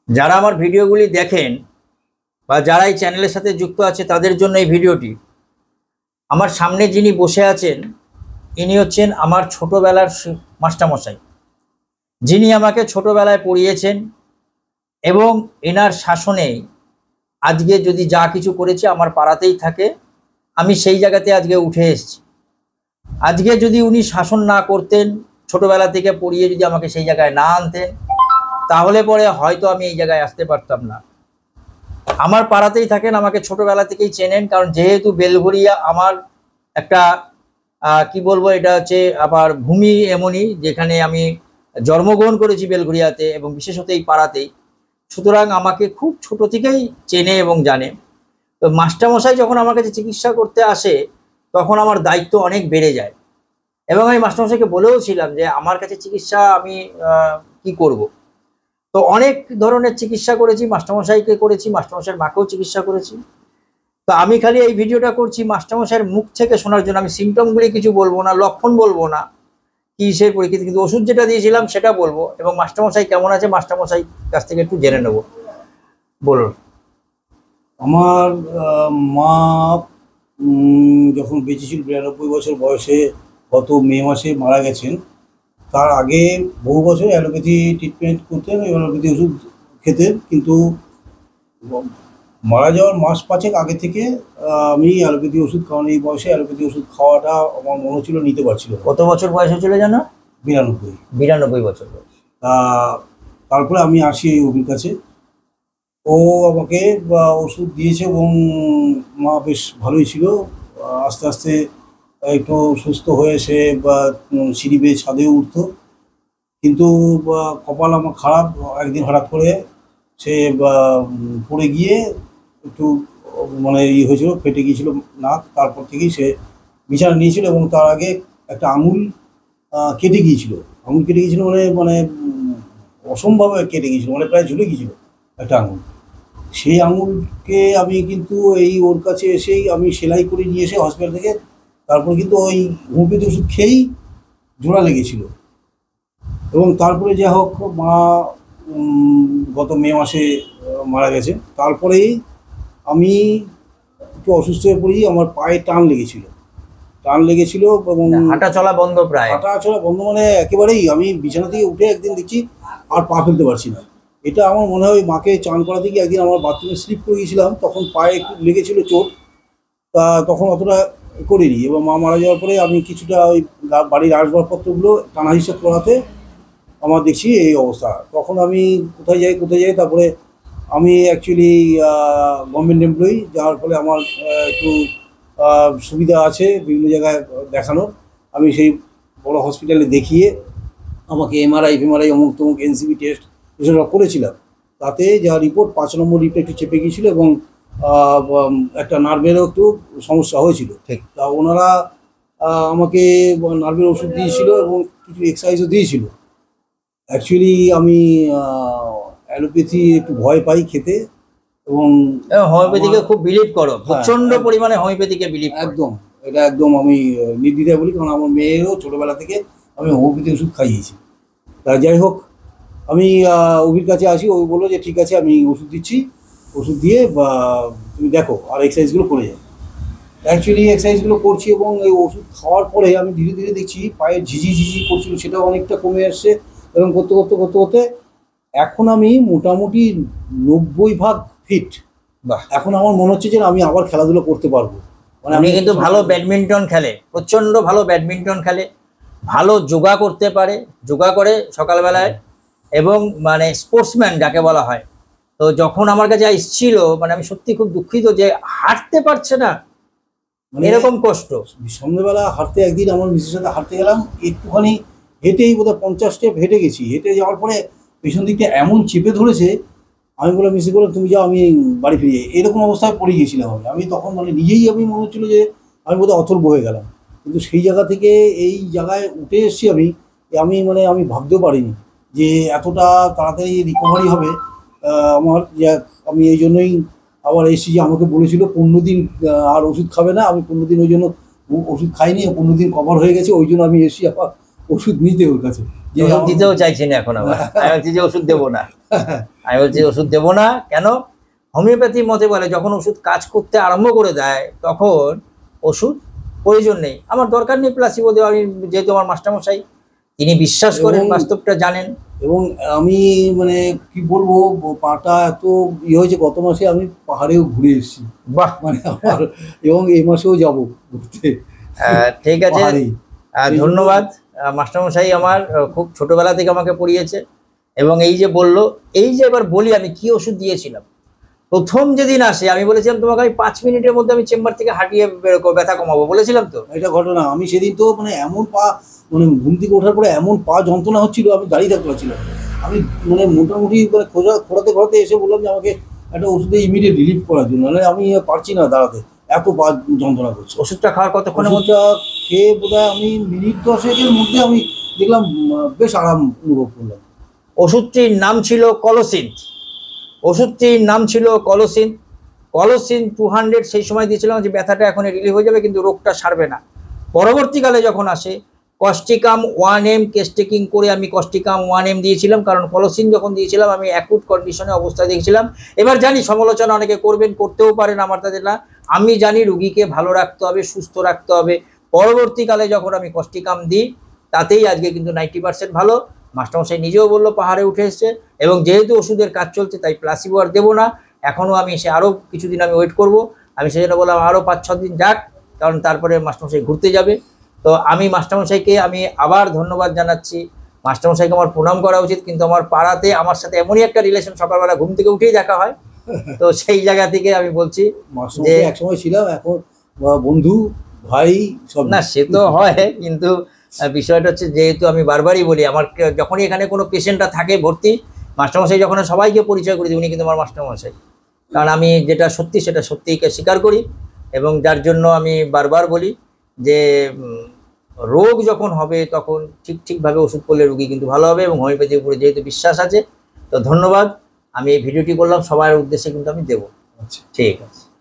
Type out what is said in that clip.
যারা আমার ভিডিওগুলি দেখেন বা যারা এই চ্যানেলের সাথে যুক্ত আছে তাদের জন্য এই ভিডিওটি। আমার সামনে যিনি বসে আছেন ইনি হচ্ছেন আমার ছোটবেলার মাস্টারমশাই, যিনি আমাকে ছোটবেলায় পড়িয়েছেন এবং এনার শাসনেই আজকে যদি যা কিছু করেছি আমার পাড়াতেই থাকে, আমি সেই জায়গাতে আজকে উঠে এসেছি। আজকে যদি উনি শাসন না করতেন, ছোটবেলা থেকে পড়িয়ে যদি আমাকে সেই জায়গায় না আনতেন, তাহলে পরে হয়তো আমি এই জায়গায় আসতে পারতাম না। আমার পাড়াতেই থাকেন, আমাকে ছোটবেলা থেকেই চেনেন, কারণ যেহেতু বেলঘরিয়া আমার একটা কি বলবো, এটা হচ্ছে আমার ভূমি এমনই যেখানে আমি জন্মগ্রহণ করেছি বেলঘরিয়াতে এবং বিশেষত এই পাড়াতেই, সুতরাং আমাকে খুব ছোট থেকেই চেনে এবং জানে। তো মাস্টারমশাই যখন আমার কাছে চিকিৎসা করতে আসে তখন আমার দায়িত্ব অনেক বেড়ে যায় এবং আমি মাস্টারমশাইকে বলেও ছিলাম যে আমার কাছে চিকিৎসা আমি কি করব। তো অনেক ধরনের চিকিৎসা করেছি, মাস্টারমশাইকে করেছি, মাস্টারমশাইয়ের মাকেও চিকিৎসা করেছি। তো আমি খালি এই ভিডিওটা করছি মাস্টারমশাইয়ের মুখ থেকে শোনার জন্য। আমি সিমটমগুলি কিছু বলবো না, লক্ষণ বলবো না, কিসের পরিস্থিতি, কিন্তু ওষুধ যেটা দিয়েছিলাম সেটা বলবো এবং মাস্টারমশাই কেমন আছে মাস্টারমশাই কাছ থেকে একটু জেনে নেব। বলুন। আমার মা যখন বেঁচে ছিল 92 বছর বয়সে, গত মে মাসে মারা গেছেন। তার আগে বহু বছর অ্যালোপ্যাথি ট্রিটমেন্ট করতেন, অ্যালোপ্যাথি ওষুধ খেতেন, কিন্তু মারা যাওয়ার মাস পাঁচেক আগে থেকে আমি অ্যালোপ্যাথি ওষুধ, কারণ এই বয়সে অ্যালোপ্যাথি ওষুধ খাওয়াটা আমার মনে হচ্ছিল নিতে পারছিল। কত বছর বয়স হয়েছিল জানো? 92 বছর বয়স। তারপরে আমি আসি এই ওর কাছে। ও আমাকে ওষুধ দিয়েছে এবং মা বেশ ভালোই ছিল। আস্তে আস্তে একটু সুস্থ হয়ে সে সিঁড়ি বেয়ে ছাদে উঠতো, কিন্তু কপাল আমার খারাপ। একদিন হঠাৎ করে সে পড়ে গিয়ে একটু মানে হয়েছিল, ফেটে গিয়েছিল নাক। তারপর থেকেই সে বিছানা নিয়েছিল এবং তার আগে একটা আঙুল কেটে গিয়েছিল। আঙুল কেটে গিয়েছিল মানে অসম্ভব কেটে গিয়েছিল, মানে প্রায় ঝুলে গিয়েছিল একটা আঙুল। সেই আঙুলকে আমি কিন্তু ওর কাছে এসেই আমি সেলাই করে নিয়ে এসে হসপিটাল থেকে, তারপর কিন্তু ওই হোমিওপ্যাথি ওষুধ খেয়েই জোড়া লেগেছিল। এবং তারপরে যা হোক মা গত মে মাসে মারা গেছে। তারপরেই আমি একটু অসুস্থ হয়ে পড়ি, আমার পায়ে টান লেগেছিল এবং হাঁটা চলা বন্ধ, প্রায় হাঁটা চলা বন্ধ, মানে একেবারেই আমি বিছানা থেকে উঠে একদিন দেখছি আর পা ফেলতে পারছি না। এটা আমার মনে হয় মাকে চান করাতে গিয়ে একদিন আমার বাথরুমে স্লিপ করে গিয়েছিলাম, তখন পায়ে একটু লেগেছিল চোট, তা তখন অতটা করিনি। এবং মা মারা যাওয়ার পরে আমি কিছুটা ওই বাড়ির আসবাবপত্রগুলো টানা হিসেব করাতে আমার দেখছি এই অবস্থা। তখন আমি কোথায় যাই, তারপরে আমি অ্যাকচুয়ালি গভর্নমেন্ট এমপ্লয়ি, যার ফলে আমার একটু সুবিধা আছে বিভিন্ন জায়গায় দেখানোর। আমি সেই বড় হসপিটালে দেখিয়ে আমাকে এমআরআই অমুক তমুক এনসিবি টেস্ট এসব করেছিলাম। তাতে যা রিপোর্ট 5 নম্বর রিপোর্ট একটু চেপে গিয়েছিল এবং একটা নার্ভেরও একটু সমস্যা হয়েছিল। ঠিক। তা ওনারা আমাকে নার্ভের ওষুধ দিয়েছিল এবং কিছু এক্সারসাইজও দিয়েছিল। অ্যাকচুয়ালি আমি অ্যালোপ্যাথি একটু ভয় পাই খেতে, এবং হোমিওপ্যাথিকে খুব বিলিভ করো, প্রচন্ড পরিমাণে হোমিওপ্যাথিকে বিলিভ। একদম, এটা একদম আমি নির্দ্বিধায় বলি, কারণ আমার মেয়েরও ছোটোবেলা থেকে আমি হোমিওপ্যাথি ওষুধ খাইয়েছি। তা যাই হোক, আমি ওর কাছে আসি, ও বললো যে ঠিক আছে আমি ওষুধ দিচ্ছি, ওষুধ দিয়ে তুমি দেখো আর এক্সারসাইজগুলো করে যাও। অ্যাকচুয়ালি এক্সারসাইজগুলো করছি এবং এই ওষুধ খাওয়ার পরে আমি ধীরে ধীরে দেখছি পায়ে ঝিঝি করছিল, সেটা অনেকটা কমে আসছে। এবং করতে করতে এখন আমি মোটামুটি 90% ফিট। এখন আমার মনে হচ্ছে যে আমি আবার খেলাধুলো করতে পারবো। মানে আমি কিন্তু ভালো ব্যাডমিন্টন খেলে, প্রচন্ড ভালো ব্যাডমিন্টন খেলে, ভালো যোগা করতে পারে, যোগা করে সকালবেলায়, এবং মানে স্পোর্টসম্যান যাকে বলা হয়। তো যখন আমার কাছে এসেছিল, মানে আমি সত্যি খুব দুঃখিত যে হাঁটতে পারছে না, এরকম কষ্ট। সন্ধ্যেবেলা হাঁটতে, একদিন আমার মিসের সাথে হাঁটতে গেলাম, একটুখানি হেঁটেই বোধহয় 50 স্টেপ হেঁটে গেছি। হেঁটে যাওয়ার পরে পেছন দিকটা এমন চেপে ধরেছে, আমি বললাম মিসে বললাম তুমি যাও, আমি বাড়ি ফিরে যাই। এরকম অবস্থায় পড়ে গিয়েছিলাম আমি তখন, মানে নিজেই আমি মনে হচ্ছিলো যে আমি বোধহয় অথর্ব হয়ে গেলাম। কিন্তু সেই জায়গা থেকে এই জায়গায় উঠে এসেছি আমি ভাবতেও পারিনি যে এতটা তাড়াতাড়ি রিকভারি হবে আমার। যে আমি এই জন্যই আবার এসেছি, যে আমাকে বলেছিল 15 দিন আর ওষুধ খাবে না। আমি 15 দিন ওই জন্য ওষুধ খাইনি, 15 দিন কভার হয়ে গেছে, ওই জন্য আমি এসেছি আবার ওষুধ নিতে ওর কাছে। ওষুধ দিতেও চাইছি না এখন আবার। আমি বলছি যে ওষুধ দেবো না, আমি বলছি ওষুধ দেবো না। কেন? হোমিওপ্যাথি মতে বলে যখন ওষুধ কাজ করতে আরম্ভ করে দেয় তখন ওষুধ প্রয়োজন নেই, আমার দরকার নেই প্লাসিবো দেওয়া। আমি যেহেতু আমার মাস্টারমশাই তিনি বিশ্বাস করেন, বাস্তবটা জানেন। এবং আমি মানে কি বলবো, পাটা এত ইয়ে হয়েছে, গত মাসে আমি পাহাড়েও ঘুরে এসেছি বাহ, মানে এবং এই মাসেও যাব ঘুরতে। ঠিক আছে, ধন্যবাদ। মাস্টারমশাই আমার খুব ছোটবেলা থেকে আমাকে পড়িয়েছে, এবং এই যে বললো, এই যে এবার বলি আমি কি ওষুধ দিয়েছিলাম। প্রথম যেদিন আসে আমি বলেছিলাম তোমাকে আমি 5 মিনিটের মধ্যে আমি চেম্বার থেকে হাঁটিয়ে ব্যথা কমাবো, বলেছিলাম তো। এটা ঘটনা, আমি সেদিন তো মানে এমন পা, মানে ঘুম থেকে ওঠার পরে এমন পা যন্ত্রণা হচ্ছিল, আমি দাঁড়িয়ে থাকতে পারছিলাম। আমি মানে মোটামুটি মানে খোঁড়াতে এসে বললাম যে আমাকে একটা ওষুধে ইমিডিয়েট রিলিফ করার জন্য, মানে আমি পারছি না দাঁড়াতে, এত পা যন্ত্রণা করছে। ওষুধটা খাওয়ার কতক্ষণের মধ্যে? ওষুধটা খেয়ে বোধহয় আমি মিনিট 10-এর মধ্যে আমি দেখলাম বেশ আরাম অনুভব করলাম। ওষুধটির নাম ছিল কলোসিন। ওষুধটির নাম ছিল কলোসিন। কলোসিন 200 সেই সময় দিয়েছিলাম যে ব্যথাটা এখন রিলিফ হয়ে যাবে, কিন্তু রোগটা সারবে না। পরবর্তীকালে যখন আসে কস্টিকাম 1M কেস্টেকিং করে আমি কস্টিকাম 1M দিয়েছিলাম, কারণ কলোসিন যখন দিয়েছিলাম আমি অ্যাকুট কন্ডিশনে অবস্থা দেখছিলাম। এবার জানি সমালোচনা অনেকে করবেন, করতেও পারেন, আমার তাদের না। আমি জানি রুগীকে ভালো রাখতে হবে, সুস্থ রাখতে হবে। পরবর্তীকালে যখন আমি কস্টিকাম দিই তাতেই আজকে কিন্তু 90% ভালো। মাস্টারমশাই নিজেও বললো পাহাড়ে উঠে এসছে, এবং যেহেতু ওষুধের কাজ চলছে তাই প্লাসিবো আর দেবো না। এখনও আমি সে আরও কিছুদিন আমি ওয়েট করব। আমি সেজন্য বললাম আরও 5-6 দিন যাক, কারণ তারপরে মাস্টারমশাই ঘুরতে যাবে। তো আমি মাস্টারমশাইকে আমি আবার ধন্যবাদ জানাচ্ছি। মাস্টারমশাইকে আমার প্রণাম করা উচিত, কিন্তু আমার পাড়াতে আমার সাথে এমনই একটা রিলেশন, সকালবেলা ঘুম থেকে উঠেই দেখা হয়। তো সেই জায়গা থেকে আমি বলছি যে একসময় ছিলাম, এখন বন্ধু ভাই সব। না সে তো হয়, কিন্তু বিষয়টা হচ্ছে যেহেতু আমি বারবারই বলি, আমার যখনই এখানে কোনো পেশেন্টরা থাকে ভর্তি, মাস্টারমশাই যখন সবাইকে পরিচয় করে দিই উনি কিন্তু আমার মাস্টারমশাই। কারণ আমি যেটা সত্যি সেটা সত্যিকে স্বীকার করি, এবং যার জন্য আমি বারবার বলি যে রোগ যখন হবে তখন ঠিকভাবে ওষুধ করলে রোগী কিন্তু ভালো হবে, এবং হোমিওপ্যাথির উপরে যেহেতু বিশ্বাস আছে। তো ধন্যবাদ। আমি এই ভিডিওটি করলাম সবার উদ্দেশ্যে, কিন্তু আমি দেবো। আচ্ছা, ঠিক আছে।